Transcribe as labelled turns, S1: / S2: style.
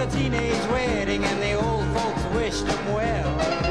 S1: teenage wedding and the old folks wished him well.